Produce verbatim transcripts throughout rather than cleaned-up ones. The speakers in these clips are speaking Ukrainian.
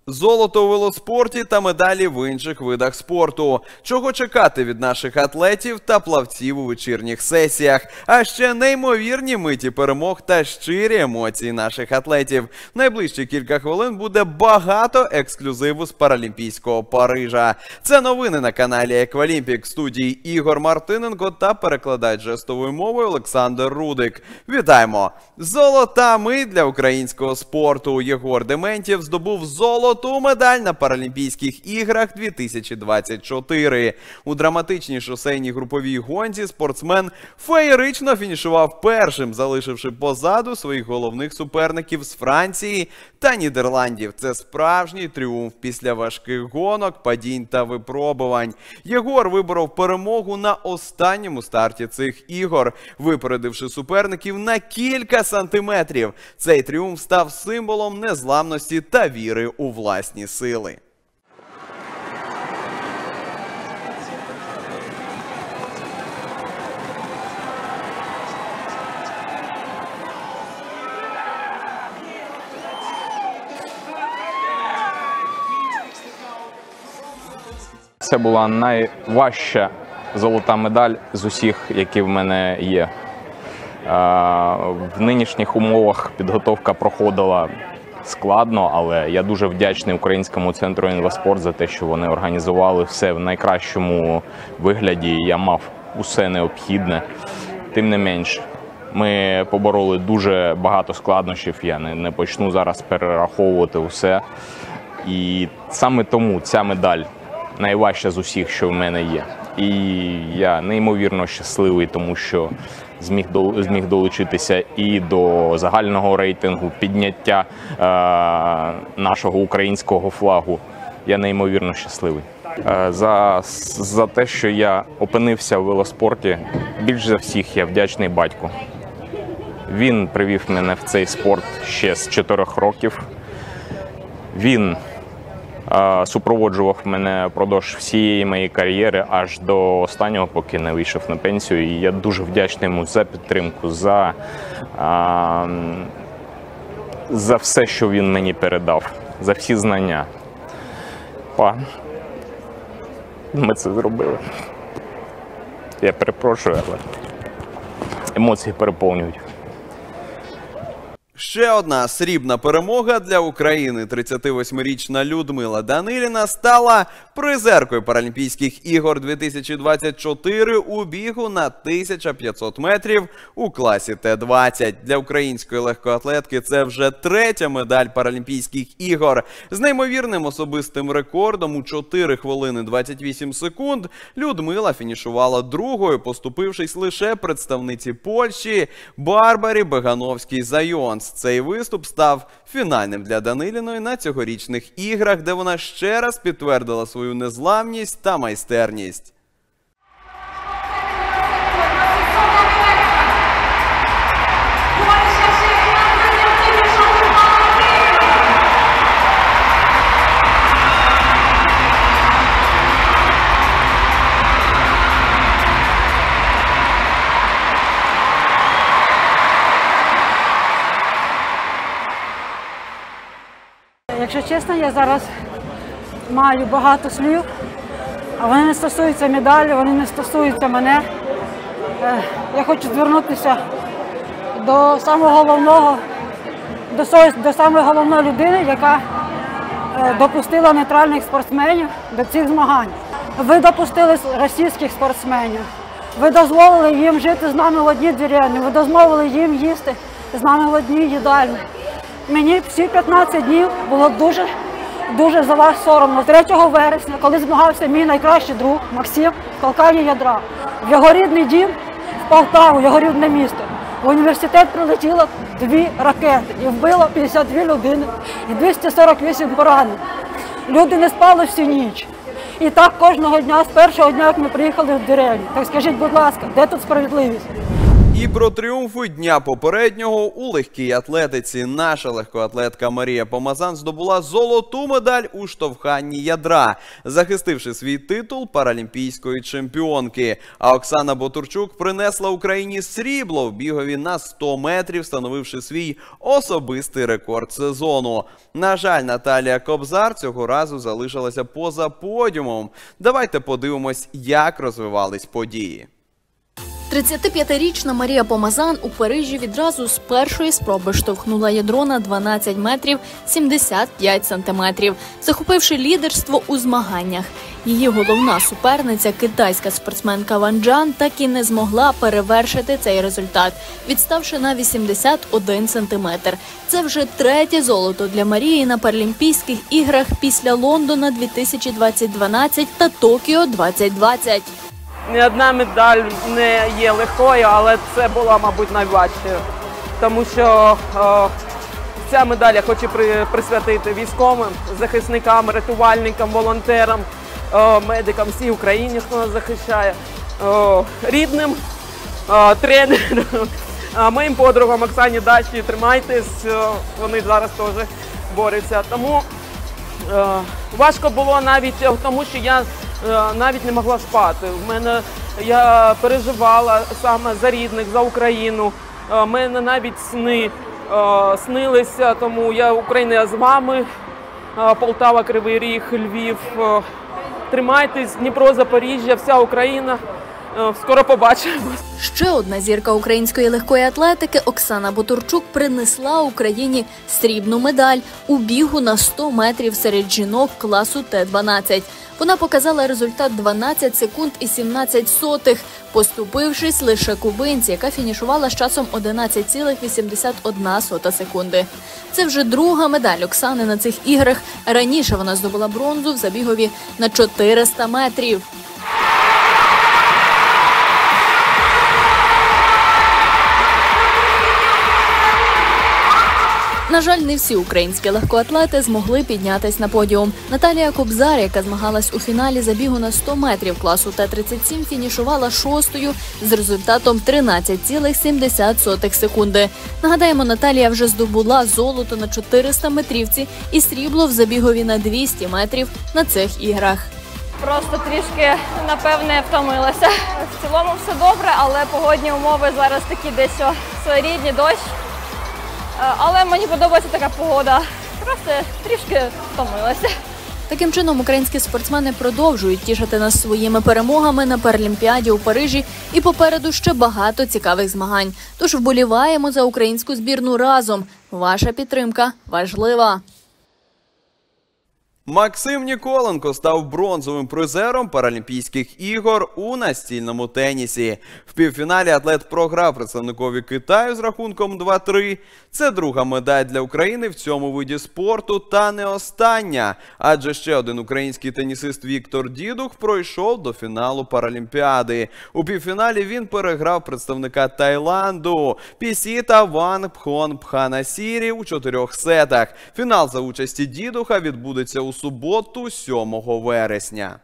Золото у велоспорті та медалі в інших видах спорту. Чого чекати від наших атлетів та плавців у вечірніх сесіях. А ще неймовірні миті перемог та щирі емоції наших атлетів. Найближчі кілька хвилин буде багато ексклюзиву з Паралімпійського Парижа. Це новини на каналі Еквалімпік. В студії Ігор Мартиненко та перекладач жестовою мовою Олександр Рудик. Вітаємо! Золота мить для українського спорту. Єгор Дементьєв здобув золото Золоту медаль на Паралімпійських іграх дві тисячі двадцять чотири. У драматичній шосейній груповій гонці спортсмен феєрично фінішував першим, залишивши позаду своїх головних суперників з Франції та Нідерландів. Це справжній тріумф після важких гонок, падінь та випробувань. Єгор виборов перемогу на останньому старті цих ігор, випередивши суперників на кілька сантиметрів. Цей тріумф став символом незламності та віри у власні сили. Це була найважча золота медаль з усіх, які в мене є. В нинішніх умовах підготовка проходила складно, але я дуже вдячний Українському центру «Інваспорт» за те, що вони організували все в найкращому вигляді. Я мав усе необхідне. Тим не менш, ми побороли дуже багато складнощів, я не, не почну зараз перераховувати усе. І саме тому ця медаль найважча з усіх, що в мене є. І я неймовірно щасливий, тому що зміг, до, зміг долучитися і до загального рейтингу, підняття е, нашого українського флагу. Я неймовірно щасливий. Е, за, за те, що я опинився в велоспорті, більш за всіх я вдячний батьку. Він привів мене в цей спорт ще з чотирьох років. Він супроводжував мене впродовж всієї моєї кар'єри, аж до останнього, поки не вийшов на пенсію. І я дуже вдячний йому за підтримку, за, а, за все, що він мені передав, за всі знання. Па, ми це зробили. Я перепрошую, але емоції переповнюють. Ще одна срібна перемога для України. тридцятивосьмирічна Людмила Даниліна стала призеркою Паралімпійських ігор дві тисячі двадцять чотири у бігу на тисячу п'ятсот метрів у класі Т двадцять. Для української легкоатлетки це вже третя медаль Паралімпійських ігор. З неймовірним особистим рекордом у чотири хвилини двадцять вісім секунд Людмила фінішувала другою, поступившись лише представниці Польщі Барбарі Бегановській-Зайонс. Цей виступ став фінальним для Даниліної на цьогорічних іграх, де вона ще раз підтвердила свою незламність та майстерність. Якщо чесно, я зараз маю багато слів, а вони не стосуються медалі, вони не стосуються мене. Я хочу звернутися до самого головного, до, до самої головної людини, яка допустила нейтральних спортсменів до цих змагань. Ви допустили російських спортсменів, ви дозволили їм жити з нами в одній деревні, ви дозволили їм їсти з нами в одній їдальні. Мені всі п'ятнадцять днів було дуже, дуже за вас соромно. третього вересня, коли змагався мій найкращий друг Максим в калкані ядра, в його рідний дім, в Полтаву, його рідне місто, в університет прилетіло дві ракети і вбило п'ятдесят дві людини і двісті сорок вісім поранених. Люди не спали всю ніч. І так кожного дня, з першого дня, як ми приїхали в деревню. Так скажіть, будь ласка, де тут справедливість? І про тріумфи дня попереднього у легкій атлетиці. Наша легкоатлетка Марія Помазан здобула золоту медаль у штовханні ядра, захистивши свій титул паралімпійської чемпіонки. А Оксана Ботурчук принесла Україні срібло в бігові на сто метрів, встановивши свій особистий рекорд сезону. На жаль, Наталія Кобзар цього разу залишилася поза подіумом. Давайте подивимось, як розвивались події. тридцятип'ятирічна Марія Помазан у Парижі відразу з першої спроби штовхнула ядро на дванадцять метрів сімдесят п'ять сантиметрів, захопивши лідерство у змаганнях. Її головна суперниця, китайська спортсменка Ван Джан, так і не змогла перевершити цей результат, відставши на вісімдесят один сантиметр. Це вже третє золото для Марії на Паралімпійських іграх після Лондона дві тисячі дванадцять та Токіо двадцять двадцять. Ні одна медаль не є легкою, але це була, мабуть, найважчою. Тому що о, ця медаль я хочу при, присвятити військовим, захисникам, рятувальникам, волонтерам, о, медикам всій Україні, хто нас захищає, о, рідним, о, тренерам, о, моїм подругам Оксані Дачі, тримайтесь, о, вони зараз теж борються. Тому о, важко було навіть в тому, що я навіть не могла спати. В мене, я переживала саме за рідних, за Україну. У мене навіть сни снилися, тому я Україна з вами. Полтава, Кривий Ріг, Львів. Тримайтесь, Дніпро, Запоріжжя, вся Україна. Скоро побачимось. Ще одна зірка української легкої атлетики Оксана Ботурчук принесла Україні срібну медаль у бігу на сто метрів серед жінок класу Т дванадцять. Вона показала результат дванадцять секунд і сімнадцять сотих, поступившись лише кубинці, яка фінішувала з часом одинадцять цілих вісімдесят одна сота секунди. Це вже друга медаль Оксани на цих іграх. Раніше вона здобула бронзу в забігові на чотириста метрів. На жаль, не всі українські легкоатлети змогли піднятись на подіум. Наталія Кобзар, яка змагалась у фіналі забігу на сто метрів класу Т тридцять сім, фінішувала шостою з результатом тринадцять цілих сімдесят сотих секунди. Нагадаємо, Наталія вже здобула золото на чотириста метрівці і срібло в забігові на двісті метрів на цих іграх. Просто трішки, напевне, втомилася. В цілому все добре, але погодні умови зараз такі дещо своєрідні, дощ. Але мені подобається така погода. Просто трішки втомилася. Таким чином, українські спортсмени продовжують тішити нас своїми перемогами на Паралімпіаді у Парижі, і попереду ще багато цікавих змагань. Тож вболіваємо за українську збірну разом. Ваша підтримка важлива. Максим Ніколенко став бронзовим призером Паралімпійських ігор у настільному тенісі. В півфіналі атлет програв представникові Китаю з рахунком два три. Це друга медаль для України в цьому виді спорту та не остання. Адже ще один український тенісист Віктор Дідух пройшов до фіналу Паралімпіади. У півфіналі він переграв представника Таїланду Пісіта Вангпхон Пханасірі у чотирьох сетах. Фінал за участі Дідуха відбудеться у суботу, сьомого вересня.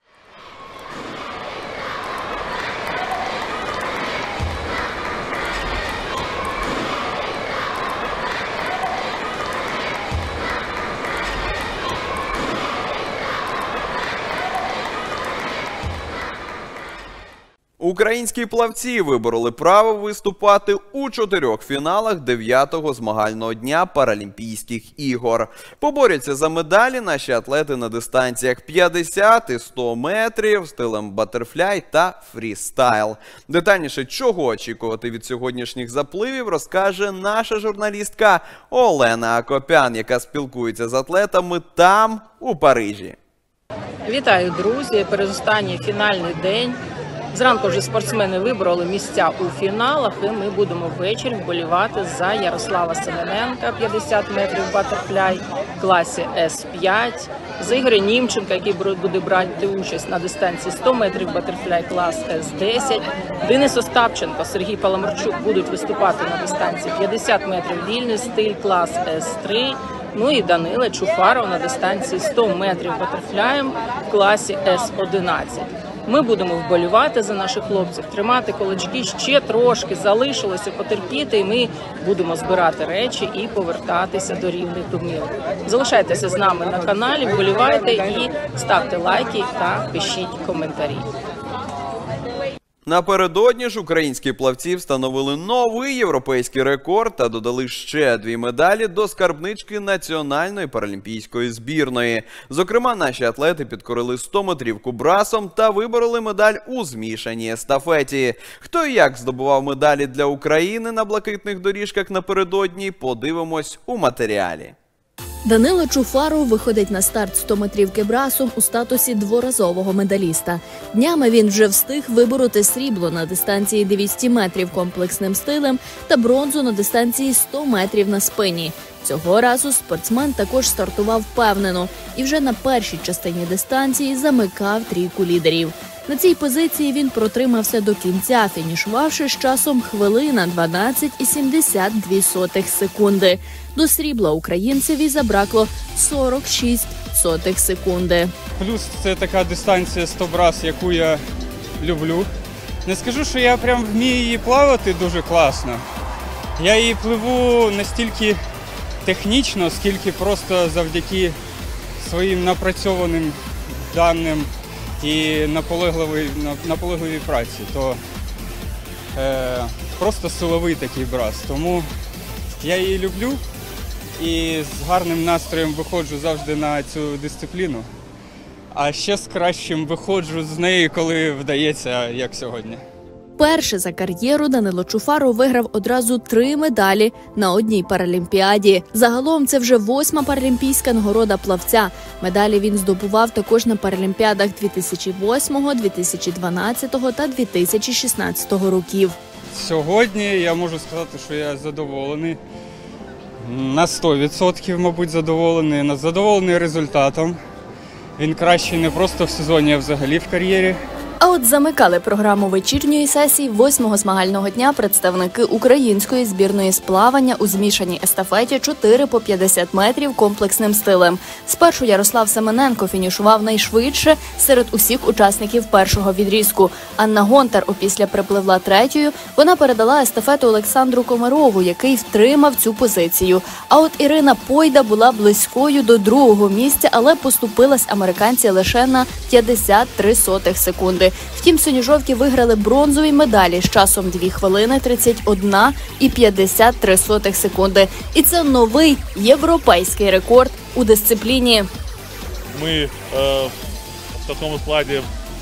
Українські плавці вибороли право виступати у чотирьох фіналах дев'ятого змагального дня Паралімпійських ігор. Поборються за медалі наші атлети на дистанціях п'ятдесят і сто метрів, стилем батерфляй та фрістайл. Детальніше, чого очікувати від сьогоднішніх запливів, розкаже наша журналістка Олена Акопян, яка спілкується з атлетами там, у Парижі. Вітаю, друзі! Передостанній фінальний день. Зранку вже спортсмени вибороли місця у фіналах, і ми будемо ввечері вболівати за Ярослава Семененка, п'ятдесят метрів батерфляй в класі С п'ять, за Ігоря Німченка, який буде брати участь на дистанції сто метрів батерфляй клас С десять, Денис Остапченко, Сергій Паламарчук будуть виступати на дистанції п'ятдесят метрів вільний стиль клас С три, ну і Данила Чуфаров на дистанції сто метрів батерфляєм в класі С одинадцять. Ми будемо вболівати за наших хлопців, тримати кулачки, ще трошки залишилося потерпіти, і ми будемо збирати речі і повертатися до рівних домів. Залишайтеся з нами на каналі, вболівайте і ставте лайки та пишіть коментарі. Напередодні ж українські плавці встановили новий європейський рекорд та додали ще дві медалі до скарбнички національної паралімпійської збірної. Зокрема, наші атлети підкорили сто-метрівку брасом та вибороли медаль у змішаній естафеті. Хто і як здобував медалі для України на блакитних доріжках напередодні, подивимось у матеріалі. Данило Чуфаров виходить на старт сто-метрівки брасом у статусі дворазового медаліста. Днями він вже встиг вибороти срібло на дистанції двісті метрів комплексним стилем та бронзу на дистанції сто метрів на спині. Цього разу спортсмен також стартував впевнено і вже на першій частині дистанції замикав трійку лідерів. На цій позиції він протримався до кінця, фінішувавши з часом хвилина дванадцять і сімдесят дві сотих секунди. До срібла українцеві забракло сорок шість сотих секунди. Плюс це така дистанція сто брас, яку я люблю. Не скажу, що я прям вмію її плавати дуже класно. Я її пливу настільки технічно, скільки просто завдяки своїм напрацьованим даним і наполегливій, наполегливій праці. То е, просто силовий такий брас. Тому я її люблю і з гарним настроєм виходжу завжди на цю дисципліну. А ще з кращим виходжу з неї, коли вдається, як сьогодні. Перше за кар'єру Данило Чуфаров виграв одразу три медалі на одній паралімпіаді. Загалом це вже восьма паралімпійська нагорода плавця. Медалі він здобував також на паралімпіадах дві тисячі восьмого, дві тисячі дванадцятого та дві тисячі шістнадцятого років. Сьогодні я можу сказати, що я задоволений. На сто відсотків, мабуть, задоволений. Задоволений результатом. Він кращий не просто в сезоні, а взагалі в кар'єрі. А от замикали програму вечірньої сесії восьмого змагального дня представники української збірної з плавання у змішаній естафеті чотири по п'ятдесят метрів комплексним стилем. Спершу Ярослав Семененко фінішував найшвидше серед усіх учасників першого відрізку. Анна Гонтар опісля припливла третьою. Вона передала естафету Олександру Комарову, який втримав цю позицію. А от Ірина Пойда була близькою до другого місця, але поступилась американці лише на п'ятдесят три сотих секунди. Втім, синьо-жовті виграли бронзові медалі з часом дві хвилини тридцять одна і п'ятдесят три сотих секунди. І це новий європейський рекорд у дисципліні. Ми е, в такому складі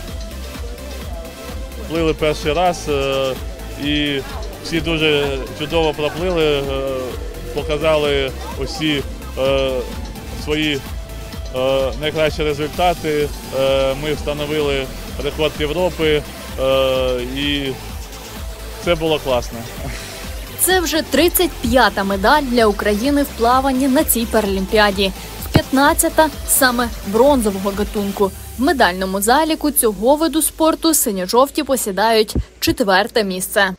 плили перший раз е, і всі дуже чудово проплили, е, показали усі е, свої е, найкращі результати. Е, ми встановили рекорд Європи, е, і це було класно. Це вже тридцять п'ята медаль для України в плаванні на цій паралімпіаді. п'ятнадцята саме бронзового гатунку. В медальному заліку цього виду спорту синьо-жовті посідають четверте місце.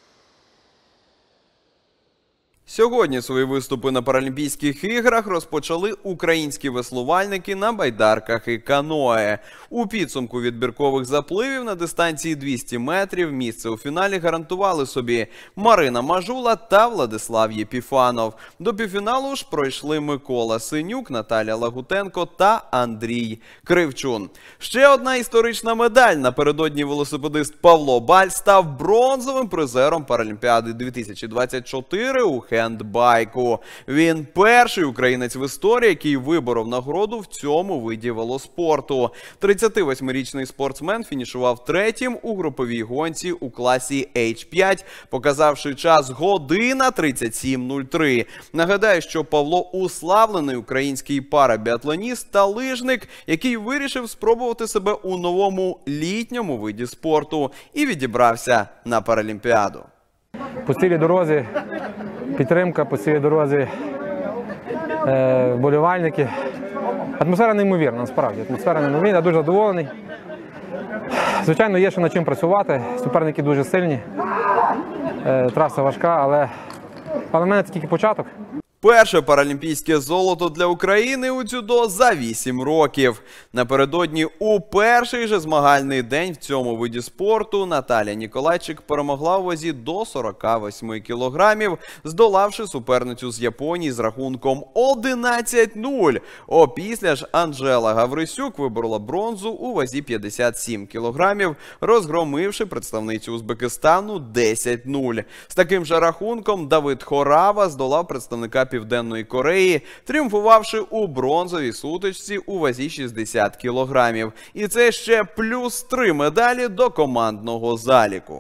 Сьогодні свої виступи на Паралімпійських іграх розпочали українські веслувальники на байдарках і каное. У підсумку відбіркових запливів на дистанції двісті метрів місце у фіналі гарантували собі Марина Мажула та Владислав Єпіфанов. До півфіналу ж пройшли Микола Синюк, Наталя Лагутенко та Андрій Кривчун. Ще одна історична медаль. Напередодні велосипедист Павло Баль став бронзовим призером Паралімпіади дві тисячі двадцять чотири у хендбайку. Він перший українець в історії, який виборов нагороду в цьому виді велоспорту. тридцятивосьмирічний спортсмен фінішував третім у груповій гонці у класі ейч п'ять, показавши час година тридцять сім нуль три. Нагадаю, що Павло – уславлений український парабіатлоніст та лижник, який вирішив спробувати себе у новому літньому виді спорту і відібрався на Паралімпіаду. По цілій дорозі підтримка, по цілій дорозі е, вболівальники. Атмосфера неймовірна, насправді. Атмосфера неймовірна, я дуже задоволений. Звичайно, є ще над чим працювати, суперники дуже сильні, е, траса важка, але, але в мене це тільки початок. Перше паралімпійське золото для України у дзюдо за вісім років. Напередодні у перший же змагальний день в цьому виді спорту Наталія Ніколайчик перемогла у вазі до сорока восьми кілограмів, здолавши суперницю з Японії з рахунком одинадцять нуль. Опісля ж Анжела Гаврисюк виборола бронзу у вазі п'ятдесят сім кілограмів, розгромивши представницю Узбекистану десять нуль. З таким же рахунком Давид Хорава здолав представника Південної Кореї, тріумфувавши у бронзовій сутичці у вазі шістдесят кілограмів. І це ще плюс три медалі до командного заліку.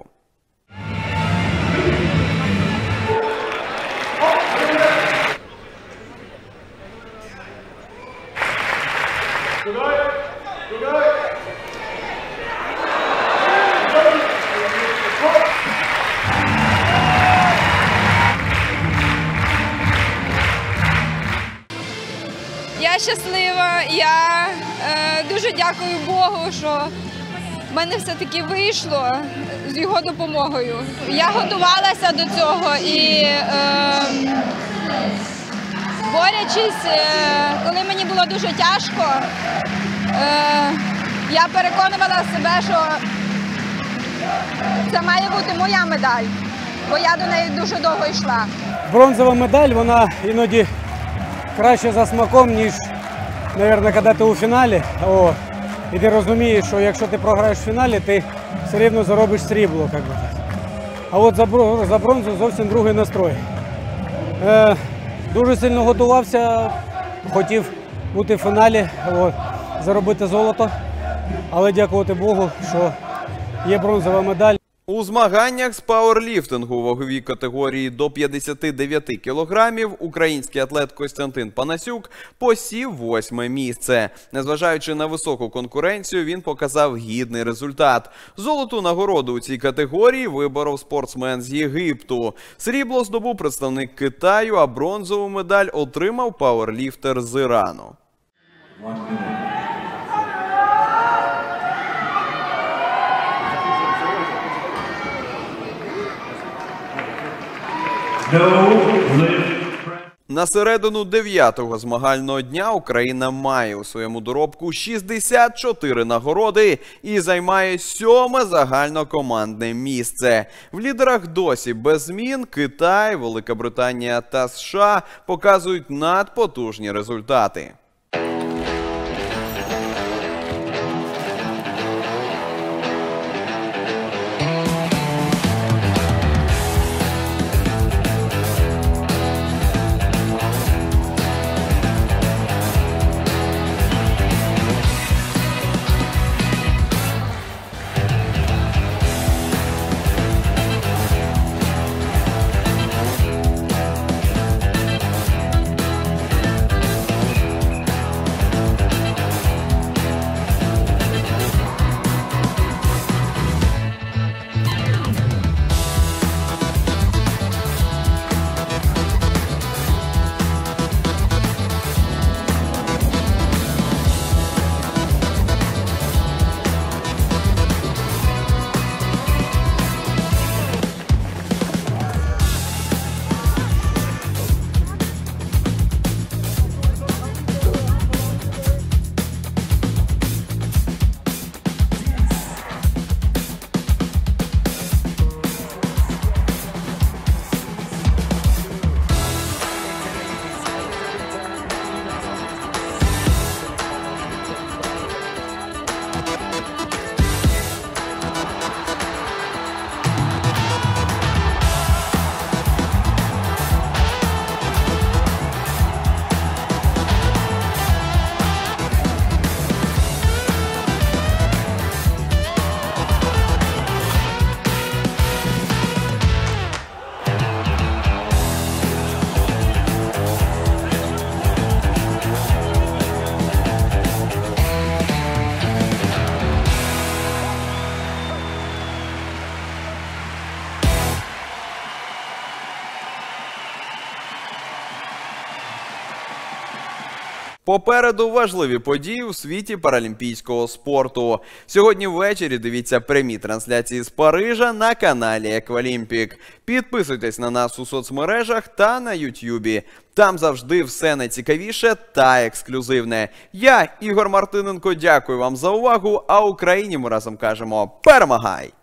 Я щаслива, я е, дуже дякую Богу, що в мене все-таки вийшло з його допомогою. Я готувалася до цього і, е, борючись, е, коли мені було дуже тяжко, е, я переконувала себе, що це має бути моя медаль, бо я до неї дуже довго йшла. Бронзова медаль, вона іноді краще за смаком, ніж, мабуть, коли ти у фіналі. О, і ти розумієш, що якщо ти програєш в фіналі, ти все рівно заробиш срібло. Як би. А от за, за бронзу зовсім другий настрой. Е, дуже сильно готувався, хотів бути в фіналі, от, заробити золото, але дякувати Богу, що є бронзова медаль. У змаганнях з пауерліфтингу у ваговій категорії до п'ятдесяти дев'яти кілограмів український атлет Костянтин Панасюк посів восьме місце. Незважаючи на високу конкуренцію, він показав гідний результат. Золоту нагороду у цій категорії виборов спортсмен з Єгипту. Срібло здобув представник Китаю, а бронзову медаль отримав пауерліфтер з Ірану. На середину дев'ятого змагального дня Україна має у своєму доробку шістдесят чотири нагороди і займає сьоме загальнокомандне місце. В лідерах досі без змін Китай, Велика Британія та США показують надпотужні результати. Попереду важливі події у світі паралімпійського спорту. Сьогодні ввечері дивіться прямі трансляції з Парижа на каналі Еквалімпік. Підписуйтесь на нас у соцмережах та на Ютюбі. Там завжди все найцікавіше та ексклюзивне. Я, Ігор Мартиненко, дякую вам за увагу, а Україні ми разом кажемо «Перемагай!»